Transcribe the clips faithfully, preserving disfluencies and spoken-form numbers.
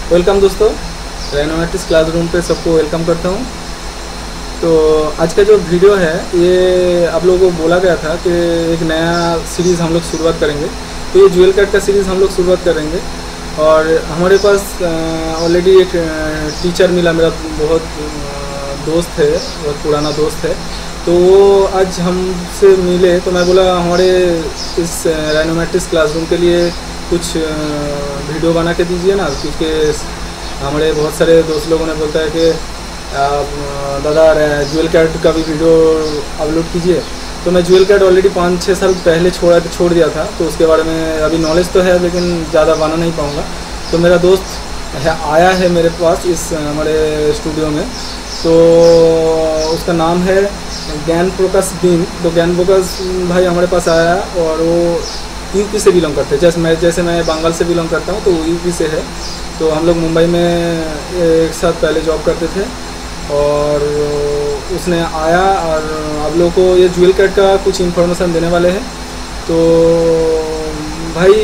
Welcome दोस्तों, rhino classroom पे सबको वेलकम करता हूँ। तो आज का जो वीडियो है ये आप लोगों को बोला गया था कि एक नया सीरीज़ हम लोग शुरुआत करेंगे। तो ये ज्वेल कट का सीरीज़ हम लोग शुरुआत करेंगे और हमारे पास ऑलरेडी एक टीचर मिला, मेरा बहुत दोस्त है, बहुत पुराना दोस्त है। तो वो आज हमसे मिले तो मैं बोला हमारे इस राइनो क्लासरूम के लिए कुछ वीडियो बना के दीजिए ना, क्योंकि हमारे बहुत सारे दोस्त लोगों ने बोलता है कि आप दादा ज्वेल कैट का भी वीडियो अपलोड कीजिए। तो मैं ज्वेल कैट ऑलरेडी पाँच छः साल पहले छोड़ा छोड़ दिया था, तो उसके बारे में अभी नॉलेज तो है लेकिन ज़्यादा बना नहीं पाऊँगा। तो मेरा दोस्त है आया है मेरे पास इस हमारे स्टूडियो में, तो उसका नाम है ज्ञान प्रकाश बीन। तो ज्ञान प्रकाश भाई हमारे पास आया और वो यूपी से बिलोंग करते हैं, जैसे मैं जैसे मैं बंगाल से बिलोंग करता हूँ, तो वो यूपी से है। तो हम लोग मुंबई में एक साथ पहले जॉब करते थे और उसने आया और आप लोगों को ये ज्वेल कैट का कुछ इन्फॉर्मेशन देने वाले हैं। तो भाई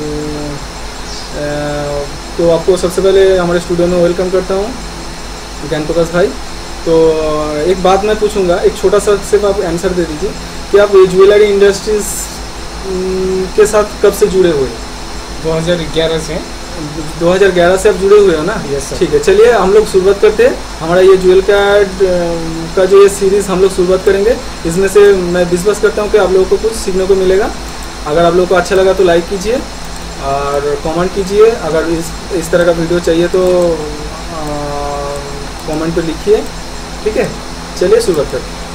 तो आपको सबसे पहले हमारे स्टूडियो में वेलकम करता हूँ ज्ञान प्रकाश भाई। तो एक बात मैं पूछूंगा, एक छोटा सा सिर्फ आप आंसर दे दीजिए कि आप ज्वेलरी इंडस्ट्रीज के साथ कब से जुड़े हुए? दो हज़ार ग्यारह से। दो हज़ार ग्यारह से आप जुड़े हुए हो ना? Yes sir. ठीक है, चलिए हम लोग शुरुआत करते हैं। हमारा ये ज्वेल कैट का जो ये सीरीज़ हम लोग शुरुआत करेंगे, इसमें से मैं विश्वास करता हूँ कि आप लोगों को कुछ सीखने को मिलेगा। अगर आप लोगों को अच्छा लगा तो लाइक कीजिए और कमेंट कीजिए। अगर इस इस तरह का वीडियो चाहिए तो कमेंट पे लिखिए, ठीक है? चलिए शुरुआत करते हैं।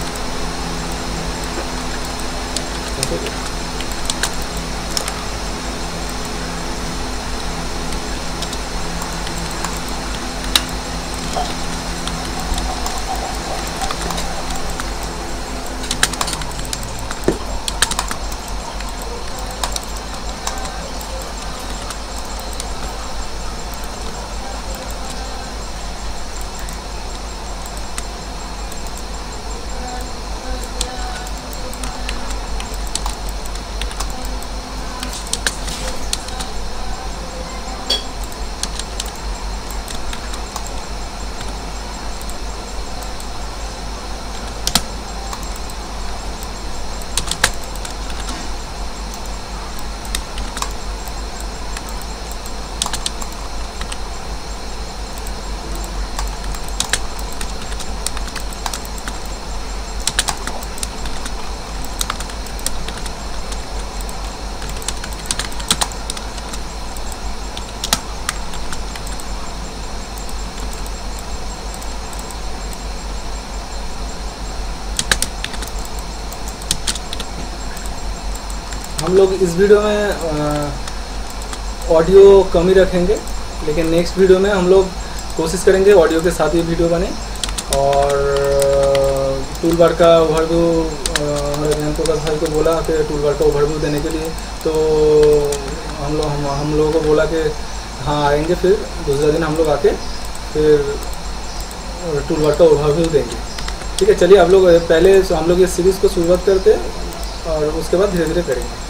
हम लोग इस वीडियो में ऑडियो कम ही रखेंगे, लेकिन नेक्स्ट वीडियो में हम लोग कोशिश करेंगे ऑडियो के साथ ही वीडियो बने। और टूल बार का ओवरव्यू हमारे ज्ञान प्रकाश भाई को बोला कि टूल बार का ओवरव्यू देने के लिए, तो हम लोग हम, हम लोगों को बोला कि हाँ आएंगे। फिर दूसरा दिन हम लोग आके फिर टूल बार का ओवरव्यू देंगे, ठीक है? चलिए आप लोग पहले हम लोग ये सीरीज़ को शुरुआत करते हैं और उसके बाद धीरे धीरे करेंगे।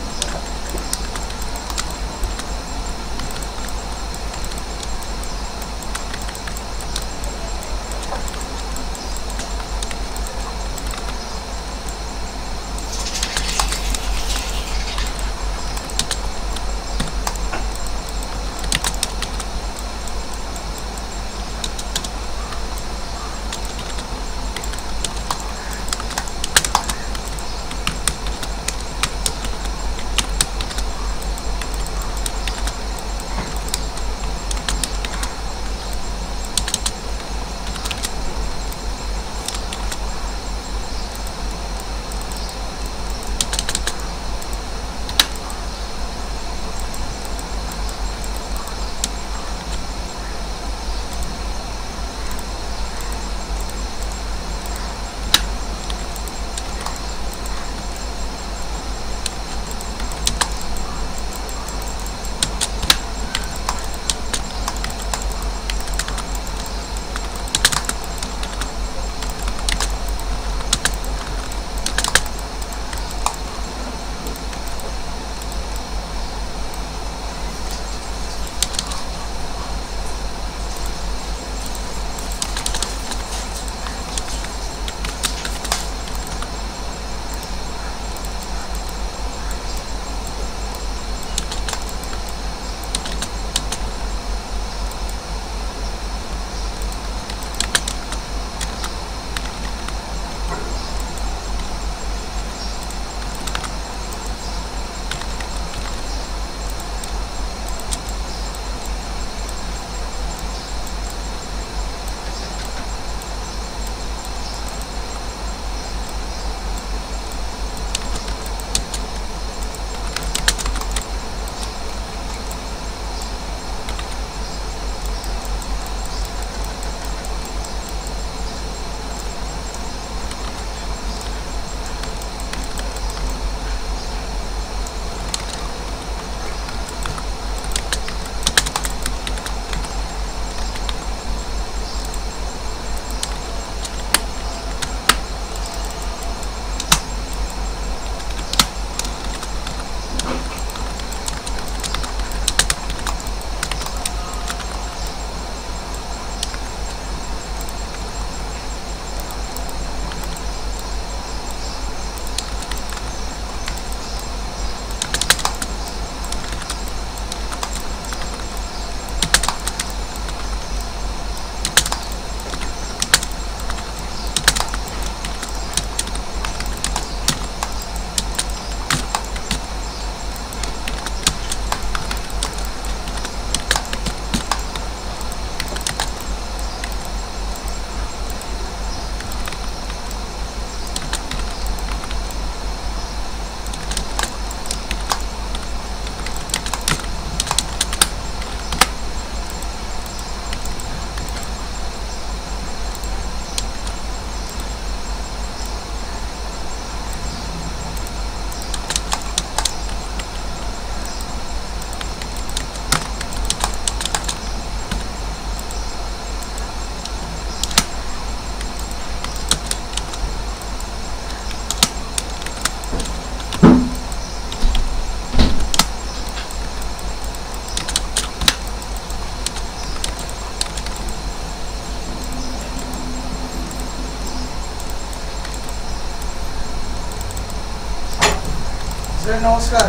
স্যার নমস্কার,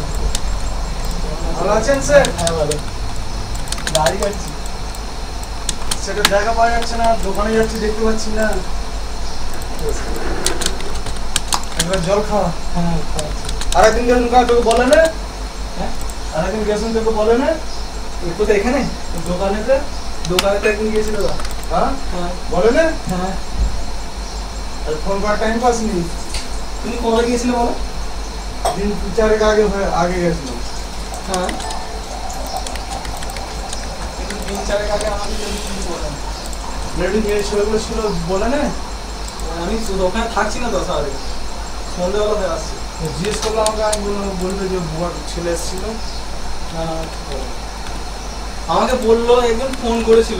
ভালো আছেন স্যার? হ্যাঁ ভালো। দাড়ি কাটছি। সেটা দেখা পাওয়া যাচ্ছে না, দোকানে যাচ্ছি দেখতে পাচ্ছি না। একবার জল খাওয়া। হ্যাঁ খাওয়াচ্ছি। আরেকদিন গেছেন কাজ তোকে বলে না? হ্যাঁ আরেকদিন গেছেন তোকে বলে না? একটু তো এখানে দোকানেতে দোকানে তো একদিন গিয়েছিল। হ্যাঁ হ্যাঁ বলে না? হ্যাঁ। আর ফোন করার টাইম পাস নেই। তুমি কবে গিয়েছিলে বলো? দিন চারেক আগে হয়ে আগে গেছিল। হ্যাঁ কিন্তু দিন চারেক আগে আমাকে যদি তুমি বলেন লেডি মেয়ে ছেলেগুলো ছিল বলে না? আমি শুধু ওখানে থাকছি না তো স্যার, সন্ধ্যেবেলা হয়ে আসছি। জিজ্ঞেস করলাম আমাকে, আমি বললাম বলবে যে বুয়ার ছেলে এসেছিল। হ্যাঁ আমাকে বললো একজন ফোন করেছিল।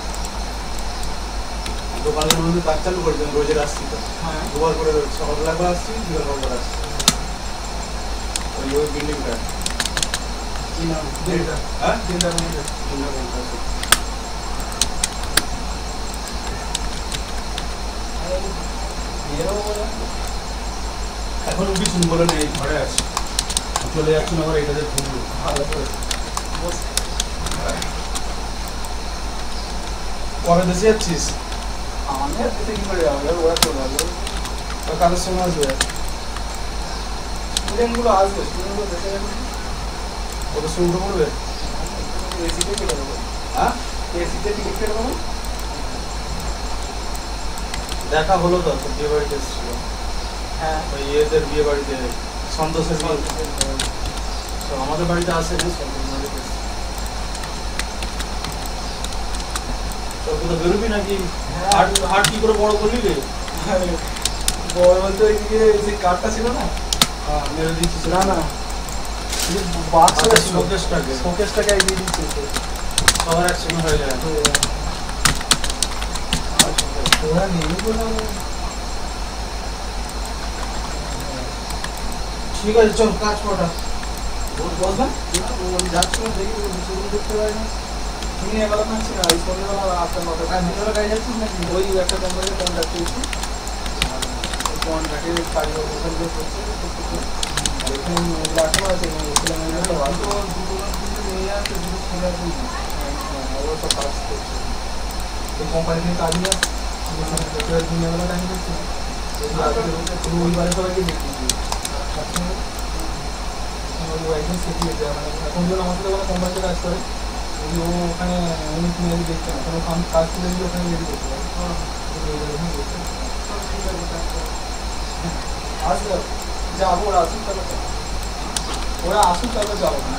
দোকানের মধ্যে কাজ চালু করেছেন, রোজের আসছি তো হ্যাঁ দুবার করে সকালবেলা একবার আসছি, বিকালবেলা একবার আসছি। ওই ওই বিল্ডিংটা কি নাম? দিনটা হ্যাঁ দিনটা দিনটা তিনটা ঘন্টা আছে। এরও বলে এখন উঠেছি বলে নেই, ঘরে আছি, চলে যাচ্ছেন আবার এটাতে ঘুরবো। ভালো করেছে। বস কবে দেশে যাচ্ছিস? আমি আর দিতে কি করে যাবো, এবার ওরা চলে যাবে। আর কাদের সঙ্গে আসবে? স্টুডেন্টগুলো আসবে, স্টুডেন্টগুলো দেখে যাবে। ওদের সঙ্গে উঠে পড়বে? এসিতে কেটে দেবো। হ্যাঁ এসিতে টিকিট কেটে দেবো। দেখা হলো তো, তো বিয়ে বাড়িতে এসেছিল। হ্যাঁ ওই ইয়েদের বিয়ে বাড়িতে, সন্তোষের বিয়ে। তো আমাদের বাড়িতে আসে না, সন্তোষের বাড়িতে এসেছে। তোর কোথাও বেরোবি নাকি? হাট হাট কি করে বড় করবি রে? বড় বলতে ওইদিকে যে কার্ডটা ছিল না, হ্যাঁ মেরে দিচ্ছিস। না না বাক্সটা ছিল, শোকেসটাকে শোকেসটাকে দিয়ে দিচ্ছে। সবার একসঙ্গে হয়ে যায়। ওরা নেই বলে ঠিক আছে চল কাজ কটা বসবেন। যাচ্ছি না, দেখি শুরু করতে পারি না। তুমি এবেলা থাকছি না, ওই সন্ধ্যেবেলা আটটা নটা আর দিনের গাড়ি যাচ্ছিস নাকি? ওই একটা কোম্পানিতে কন্ট্যাক্ট পেয়েছি, কন্ট্রাক্টে কাজ ওখান থেকে করছে। আর এখানে ওগুলো এখনো আছে, ছেলেমেয়েরা দুটো দুটো কিন্তু মেয়ে আছে, দুটো ছেলে আছে। ওরা সব কাজ করছে। এই কোম্পানি থেকে কাজ নিয়ে দিনেবেলা টাইম করছে, রবিবারে সবাইকে দেখি একদম শিখিয়েছে। মানে এখন যখন আমার সাথে ওখানে কোম্পানিতে কাজ করে, যদি ও ওখানে উনি তুমি যদি দেখতে না, তাহলে আমি কাজ তুলে দিয়ে ওখানে রেডি করতে পারি। আসবে যাবো, ওরা আসুক তাহলে ওরা আসুক তাহলে যাবো না।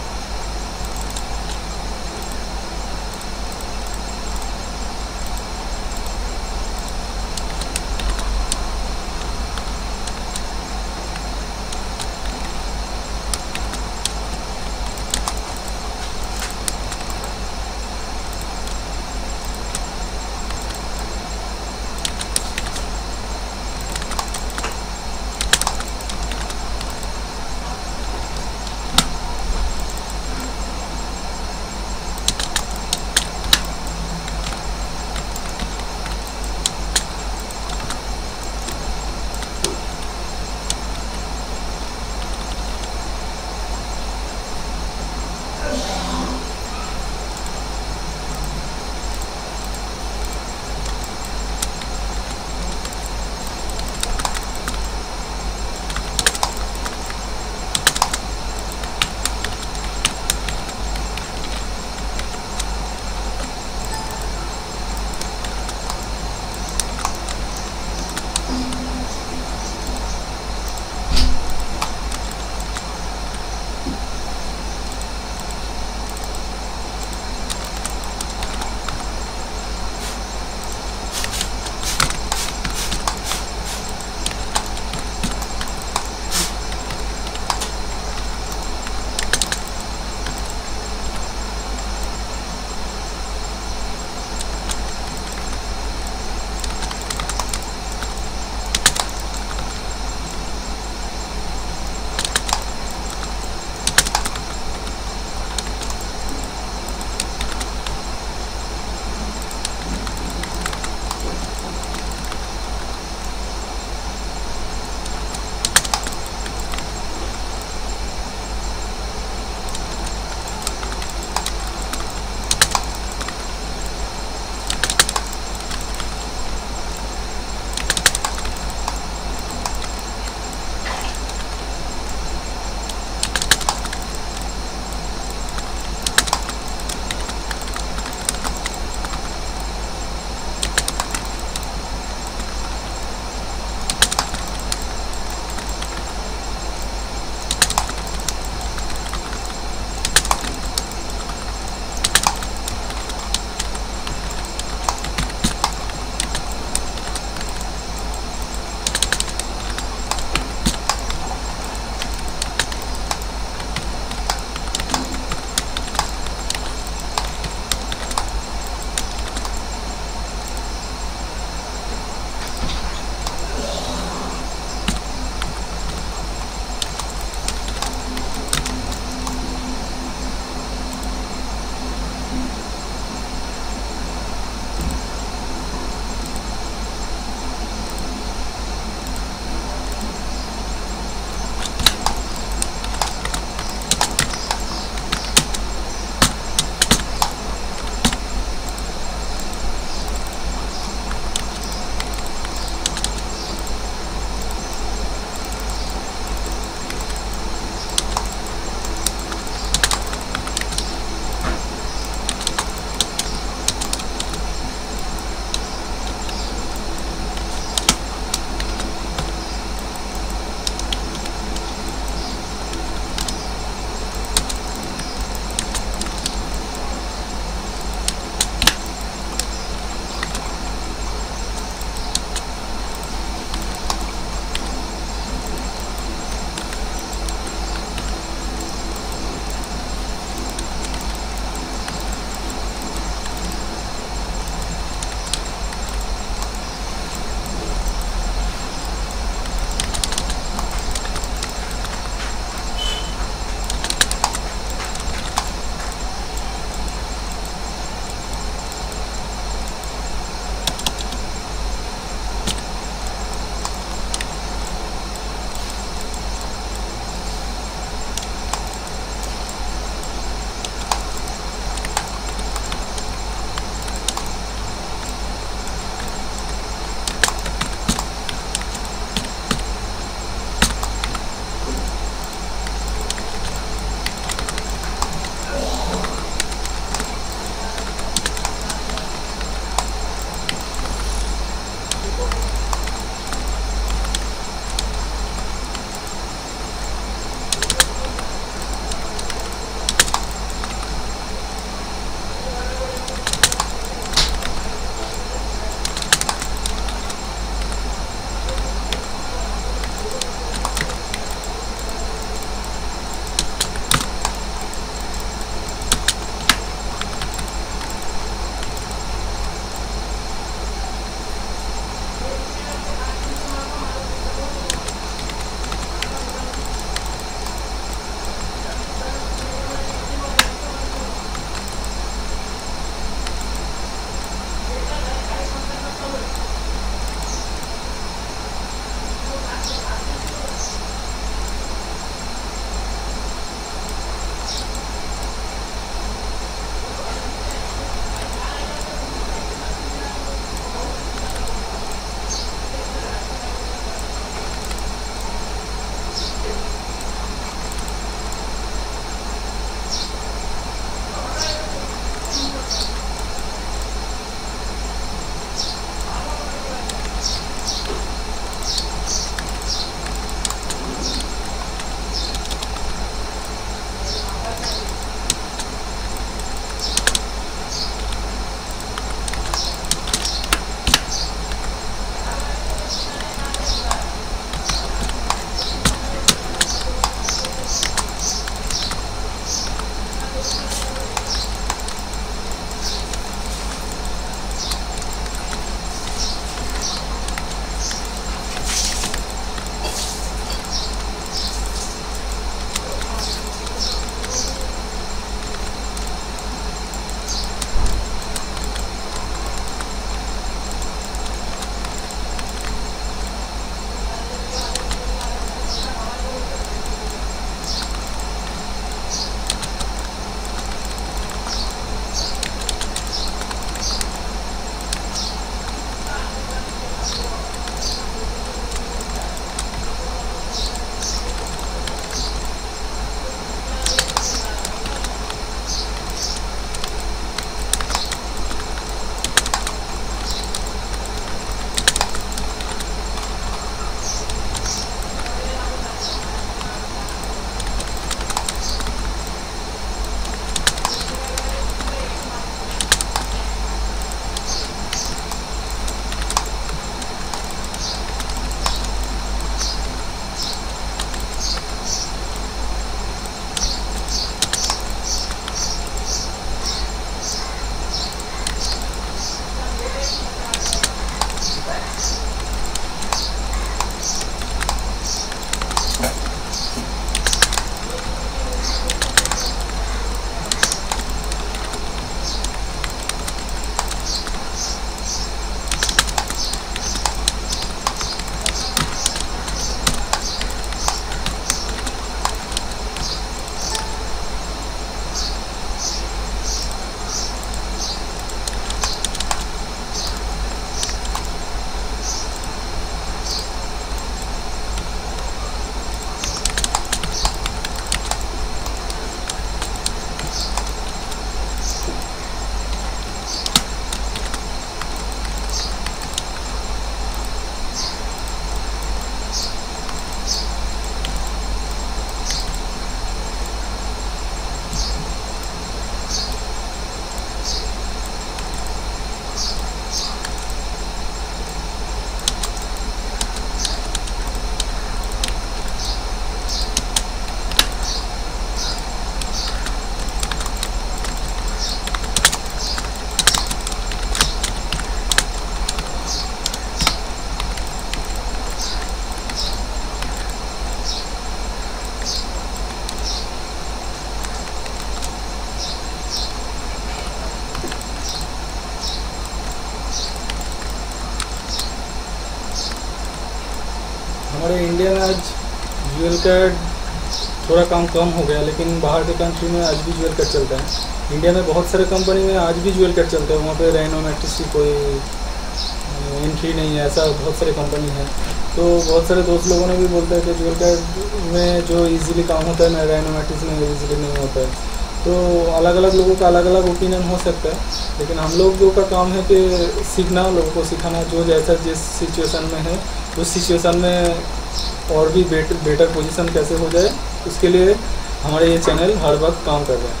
इंडिया में आज ज्वेल कार्ड थोड़ा काम कम हो गया, लेकिन बाहर के कंट्री में आज भी ज्वेल कार्ड चलता है। इंडिया में बहुत सारे कंपनी में आज भी ज्वेल कार्ड चलता है, वहाँ पे राइनो मैट्रिक्स की कोई एंट्री नहीं है, ऐसा बहुत सारे कंपनी है। तो बहुत सारे दोस्त लोगों ने भी बोलता है कि ज्वेल कार्ड में जो इजीली काम होता है ना, राइनो मैट्रिक्स में इजीली नहीं होता है। तो अलग अलग लोगों का अलग अलग ओपिनियन हो सकता है, लेकिन हम लोगों का काम है कि सीखना, लोगों को सिखाना, जो जैसा जिस सिचुएशन में है उस सिचुएशन में और भी बेटर बेटर पोजीशन कैसे हो जाए, उसके लिए हमारे ये चैनल हर वक्त काम कर रहा है।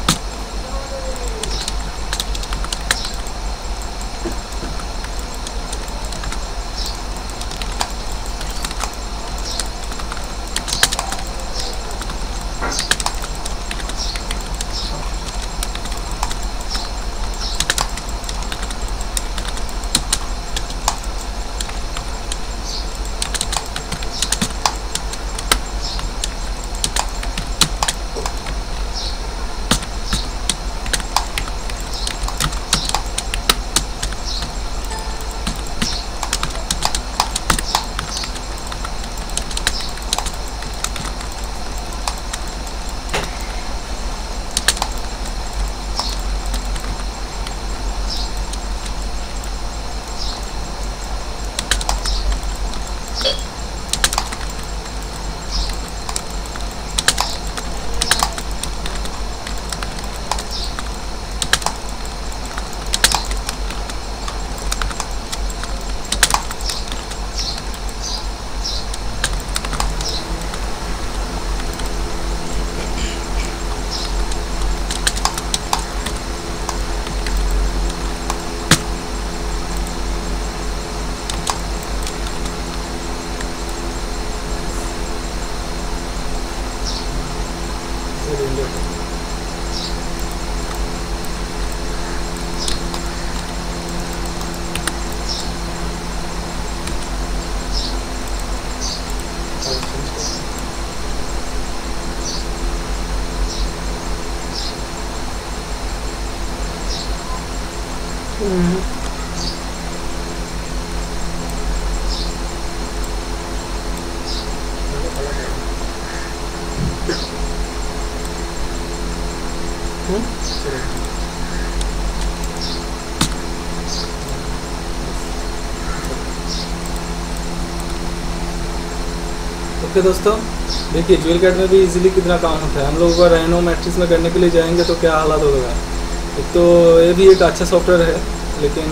ओके दोस्तों, देखिए ज्वेल कार्ड में भी इजीली कितना काम होता है। हम लोग अगर राइनो मैट्रिक्स में करने के लिए जाएंगे तो क्या हालात होगा। एक तो ये भी एक अच्छा सॉफ्टवेयर है, लेकिन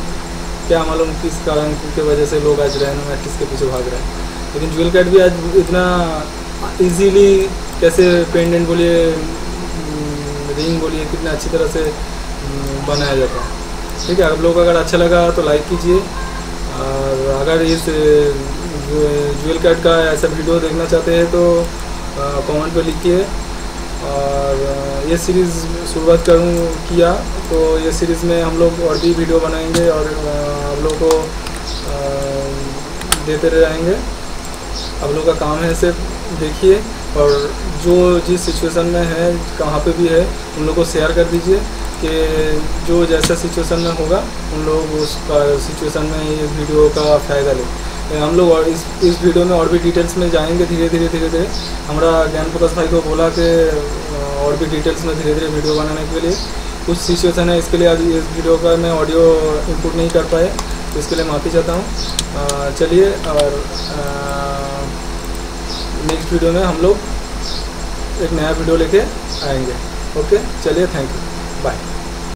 क्या मालूम किस कारण की वजह से लोग आज राइनो मैट्रिक्स के पीछे भाग रहे हैं। लेकिन ज्वेल कार्ड भी आज इतना इजीली, कैसे पेंडेंट बोलिए, रिंग बोलिए, कितना अच्छी तरह से बनाया जाता है। ठीक है, आप लोग अगर अच्छा लगा तो लाइक कीजिए, और अगर इस ज्वेल कार्ड का ऐसा वीडियो देखना चाहते हैं तो कमेंट पे लिखिए। और ये सीरीज़ शुरुआत करूँ किया तो ये सीरीज़ में हम लोग और भी वीडियो बनाएंगे और आप लोगों को देते रहेंगे। आप लोग का काम है सिर्फ देखिए, और जो जिस सिचुएशन में है, कहाँ पे भी है, उन लोगों को शेयर कर दीजिए कि जो जैसा सिचुएशन में होगा उन लोग उसका सिचुएशन में ये वीडियो का फ़ायदा लें। हम लोग और इस इस वीडियो में और भी डिटेल्स में जाएंगे धीरे धीरे धीरे धीरे। हमारा ज्ञान प्रकाश भाई को बोला कि और भी डिटेल्स में धीरे धीरे वीडियो बनाने के लिए कुछ सिचुएशन है, इसके लिए आज इस वीडियो का मैं ऑडियो इनपुट नहीं कर पाए, तो इसके लिए माफ़ी चाहता हूँ। चलिए, और नेक्स्ट वीडियो में हम लोग एक नया वीडियो लेके आएंगे। ओके, चलिए, थैंक यू।